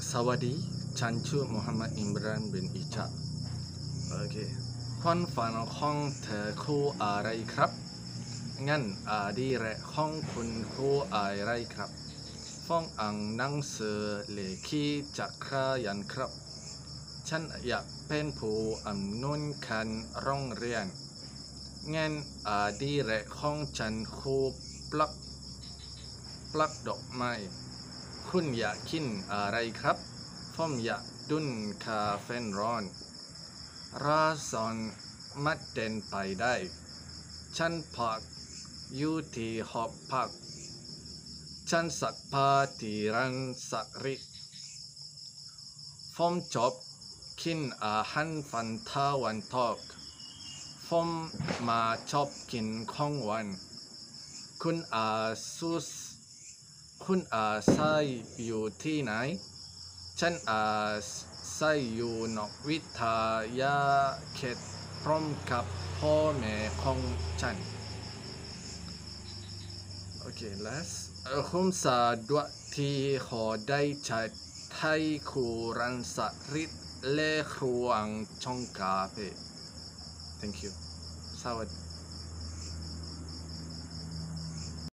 สวัสดีฉันชื่อมูฮัมหมัดอิมรานบินอิจาโอเคความฝันของเธอคืออะไรครับงั้นอดีเรกของคุณคืออะไรครับฟ้องอ่านหนังสือเลขีจักรยานครับฉันอยากเป็นผู้อำนวยการโรงเรียนงั้นอดีเรกของฉันคือปลักดอกไม้คุณอยากกินอะไรครับผมอยากดื่มคาเฟอีนร้อนราซอนมัดเดินไปได้ฉันพักอยู่ที่หอพักฉันสักผ้าที่ร้านสักริผมชอบกินอาหารฟันตะวันตกผมมาชอบกินของหวานคุณใส่อยู่ที่ไหนฉันใส่อยู่นอกวิทยาเขตพร้อมกับพ่อแม่ของฉันโอเคผมสะดวกที่ขอได้ใช้ไทยคูรันสัริดและครวงชงกาเฟ่ thank you สวัสดี